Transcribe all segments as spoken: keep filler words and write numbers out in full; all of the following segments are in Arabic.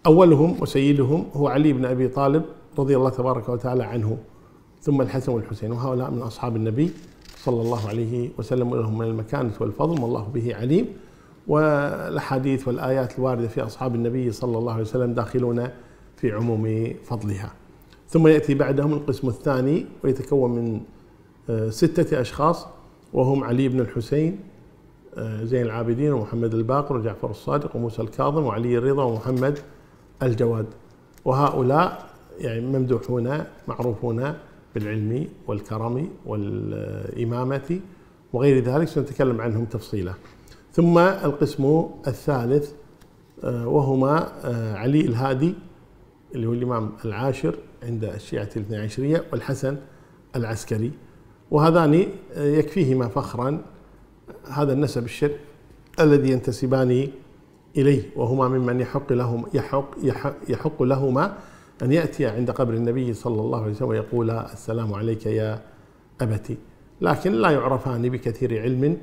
أولهم وسيدهم هو علي بن أبي طالب رضي الله تبارك وتعالى عنه، ثم الحسن والحسين، وهؤلاء من أصحاب النبي صلى الله عليه وسلم، ولهم من المكانة والفضل والله به عليم. والأحاديث والآيات الواردة في أصحاب النبي صلى الله عليه وسلم داخلون في عموم فضلها. ثم يأتي بعدهم القسم الثاني ويتكون من ستة أشخاص، وهم علي بن الحسين زين العابدين ومحمد الباقر وجعفر الصادق وموسى الكاظم وعلي الرضا ومحمد الجواد. وهؤلاء يعني ممدوحون معروفون بالعلم والكرم والإمامة وغير ذلك، سنتكلم عنهم تفصيلا. ثم القسم الثالث وهما علي الهادي اللي هو الإمام العاشر عند الشيعة الاثنى عشرية، والحسن العسكري، وهذان يكفيهما فخرا هذا النسب الشريف الذي ينتسبان إليه، وهما ممن يحق لهم يحق يحق, يحق لهما أن يأتي عند قبر النبي صلى الله عليه وسلم ويقول السلام عليك يا أبتي، لكن لا يعرفان بكثير علم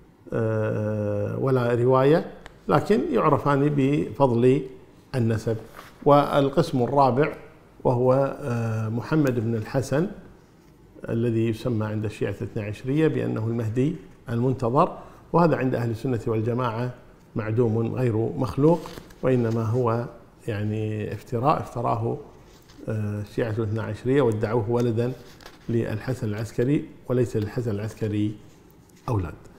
ولا رواية، لكن يعرفان بفضل النسب. والقسم الرابع وهو محمد بن الحسن الذي يسمى عند الشيعة الاثنى عشرية بأنه المهدي المنتظر، وهذا عند أهل السنة والجماعة معدوم غير مخلوق، وإنما هو يعني افتراء افتراه الشيعة الاثنى عشرية وادعوه ولدا للحسن العسكري، وليس للحسن العسكري أولاد.